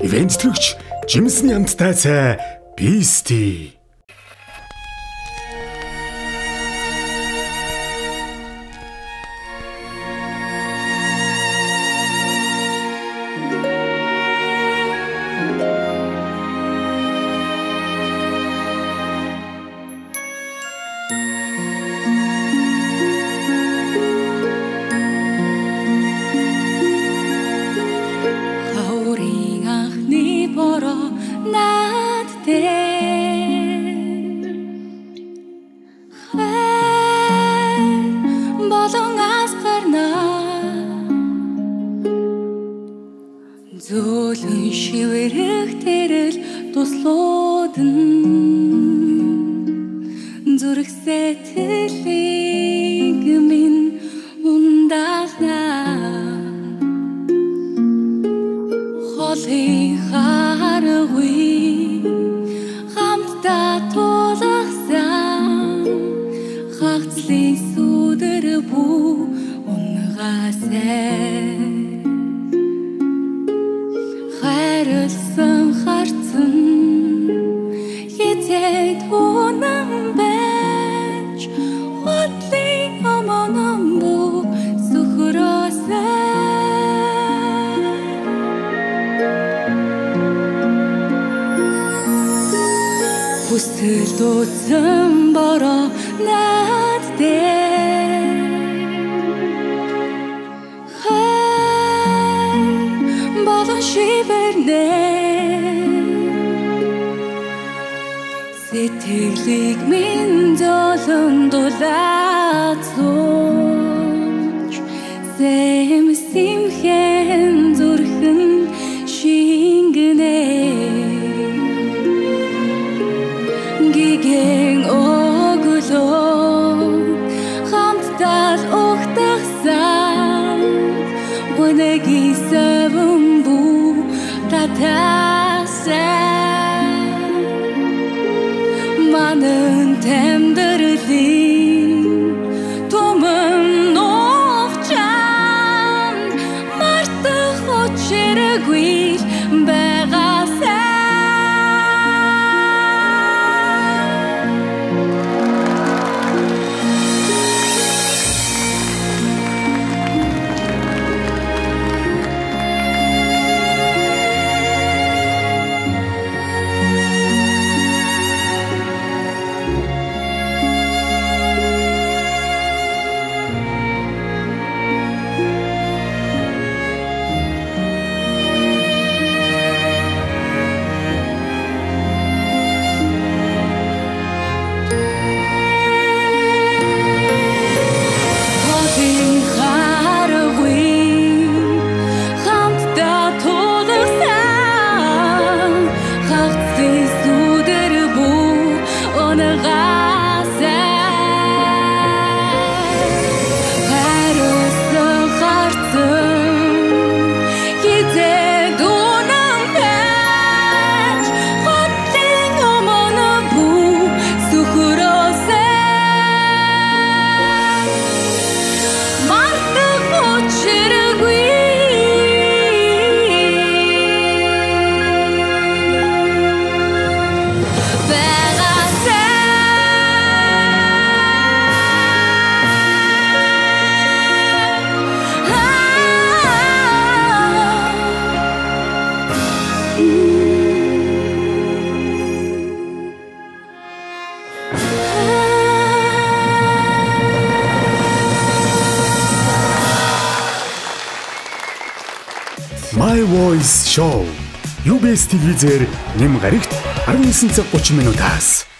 ивентлэгч жимсний амттай цай Бисти. Зөөлөн шивэрэх тэрэл туслуудан зүрх сэтгэлийг минь ундаалнаа холын харагуй хамтдаа тулгасан хагцлын сүдэр бүү унгасаа хайрлсан харцсан хязээд унан байж хотлын аманан бүү сөхрөөсэй хүсэл дуудсан бороо над дээр болон шивэрнэ сэтгэлийг минь золон дулаацууч сэмсимхэн зүрхэн шингэнэ гигэн оглоо хамтдаа ухтагсан гонэгисэвэн бүү татасан манан тэмдэрлэн туман ногчан мартах очиргүй байгасаа My Voice Show. UBS телевизээр нэм гарагт 19 цаг 30 минутаас